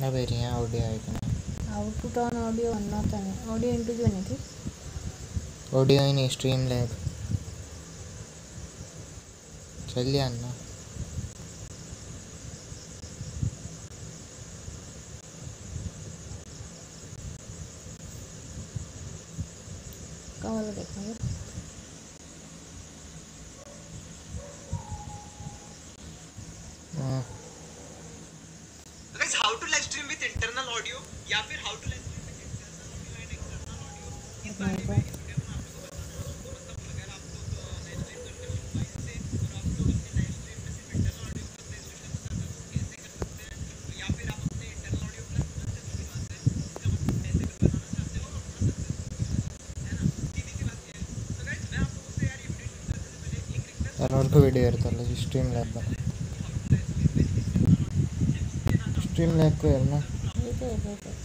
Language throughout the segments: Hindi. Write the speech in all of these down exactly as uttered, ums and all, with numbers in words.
अबे यहाँ ऑडियो आएगा ना आउटपुट ऑन ऑडियो अन्नता है ऑडियो इंटू जो नहीं थी ऑडियो ही नहीं स्ट्रीम लैब चल लिया ना कहाँ वाला देखना है Guys, how to live stream with internal audio या फिर how to live stream with internal audio and external audio इस बारे में इस वीडियो में आप लोगों को बताना तो मतलब अगर आप लोग लाइव स्ट्रीम करते हो मोबाइल से और आप लोग अपने लाइव स्ट्रीम में सिर्फ इंटरनल ऑडियो का प्ले स्टेशन से कैसे कर सकते हैं या फिर आप अपने इंटरनल ऑडियो प्लस वन से जो भी बात है इसका मतलब कैसे बनाना चाहते हो और बना सकते हो है ना सीधी सी बात ये है तो गाइस मैं आप लोगों से यार ये वीडियो शुरू करने से पहले एक रिक्वेस्ट यार और को वीडियो करता है स्ट्रीम लैब पर स्ट्रीम लैब को यार ना ये तो है तो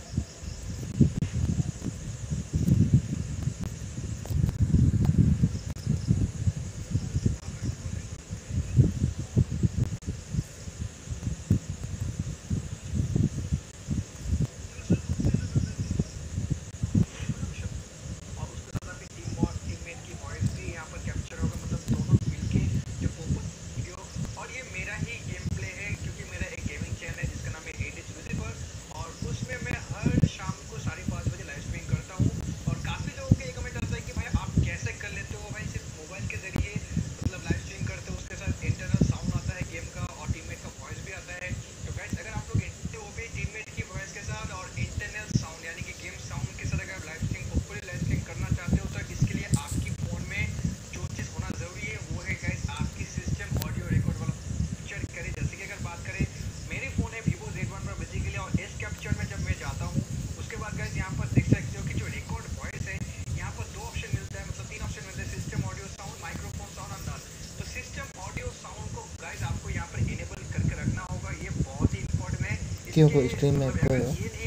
क्यों को स्ट्रीम लैब को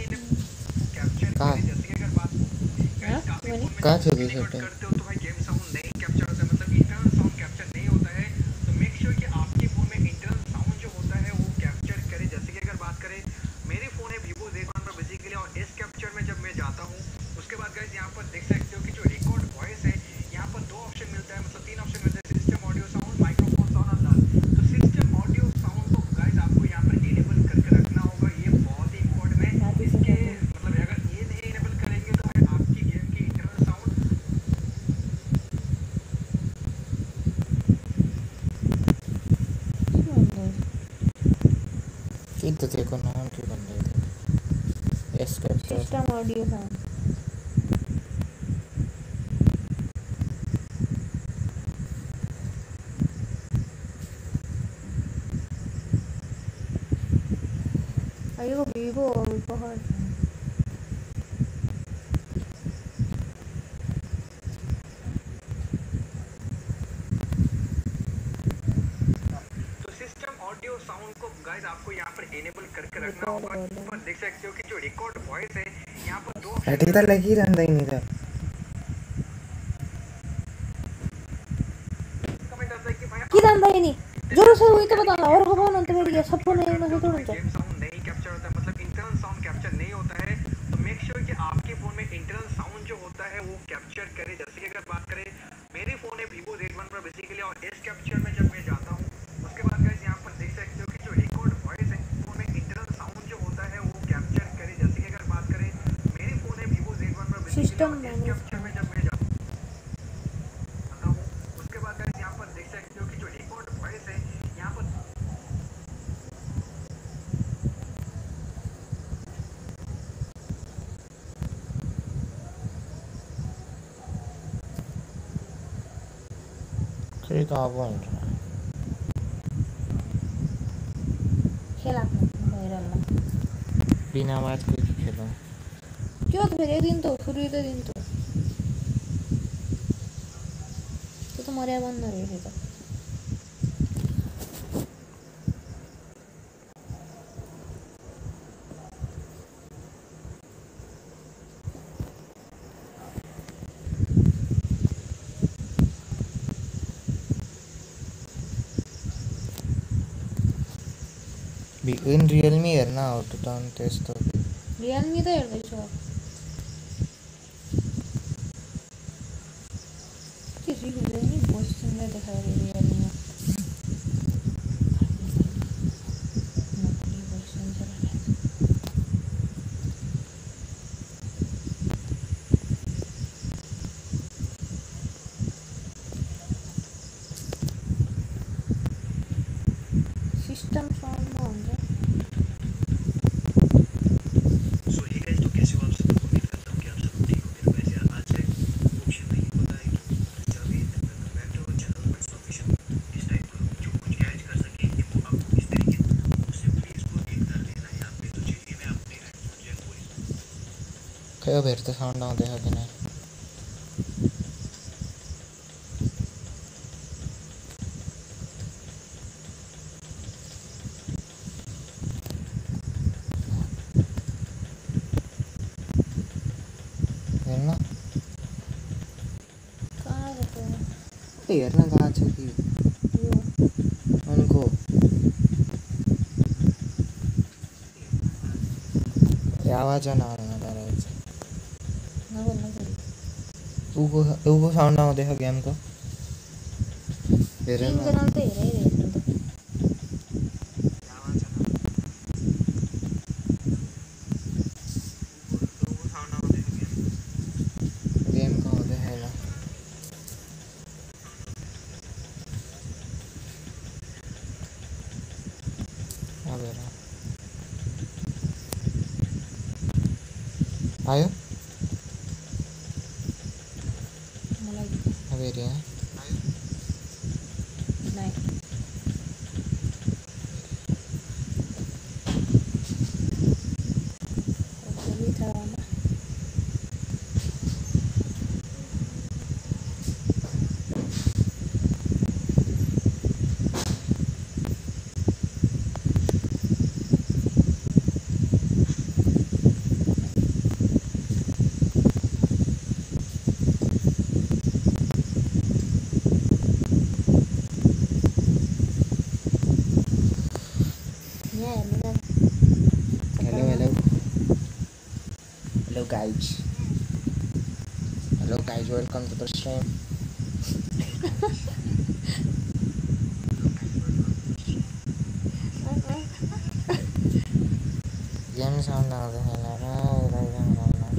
कहाँ कहाँ से दे सकते हैं तो देखो नाम क्यों बन रहे थे S capture system audio sound अयो वीवो बहुत अटीता लगी रहता ही नहीं था की रहता ही नहीं जोर से हुई तो बताना और कौन अंत में ये सब फोन है ना थोड़ा सा नहीं कैप्चर होता है मतलब इंटरनल साउंड कैप्चर नहीं होता है तो मेक श्योर कि आपके फोन में इंटरनल साउंड जो होता है वो कैप्चर करे जैसे कि अगर बात करें मेरे फोन है Vivo Z one Pro basically और एस कैप्चर में जब मैं जाता हूँ उसके बाद गाइस यहाँ पर देख सकते हो कि जो रिकॉर्ड वॉइस है फोन में इंटरनल साउंड जो होता है वो कैप्चर करे जैसे कि अगर बात करें मेरे फोन है Vivo Z one Pro system S capture में जब मैं जाता हूँ उसके बाद गाइस यहाँ पर देख सकते हो कि जो रिकॉर्ड वॉइस है यहाँ पर ठीक है आप बोल खेला वायरल बिना बात कोई खेलो क्यों तो फिर दिन तो शुरू ही तो दिन तो तो तुम्हारे बंद ना रहे तो in Realme är na utan testa. ರಿಯಲ್ಮಿದ ಹೇಳ್ದೆ ಶೋರ್ किसी रियलमी बहुत सुंदर दिखा रही है रियलमी में नकली बहुत सुंदर है सिस्टम साउंड में होंगे Kaya verte sound आते हैं कि नहीं है ना कहाँ रहते हैं यार ना कहाँ चुकी यो उनको आवाज ना आना तारा ऐसे ना बोलना करी उगो उगो साउंड आते हैं गेम को टीम के नाम तो ये रही रेट तो गेम का होते हैं ना अब है ना आयो मला अब ये रही है नाही ओके था वाला ये मेरा hello hello hello guys hello guys welcome to the stream game sound आते हैं ना ना ना ना ना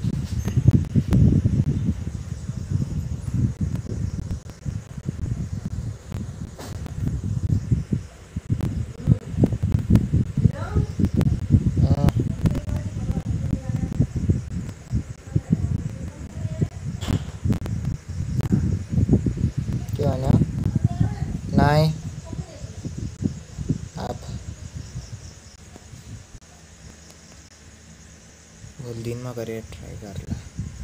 क्या ना नहीं आप बोल दिन में करे ट्राई कर ला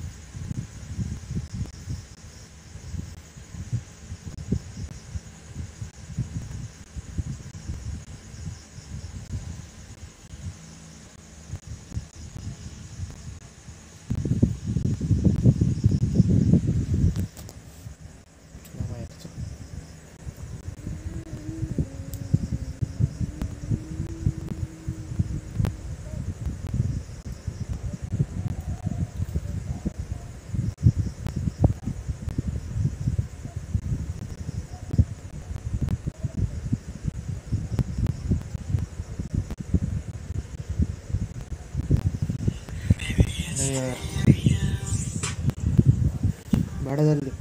यार बड़ा जल्दी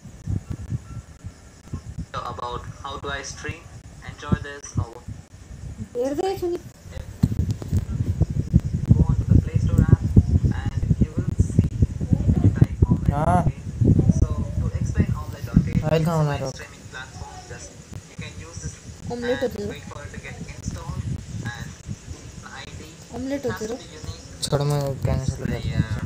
about how do I stream, enjoy this, or देर दे सुनी go onto the Play Store app and you will see when you type online हाँ dot so to explain online dot I'll it's come a on, live Rob. streaming platform. Just you can use this omelette and होते wait for it to get installed and an I D omelette has होते to be unique. छोड़ मैं कैंसिल It's कर a uh,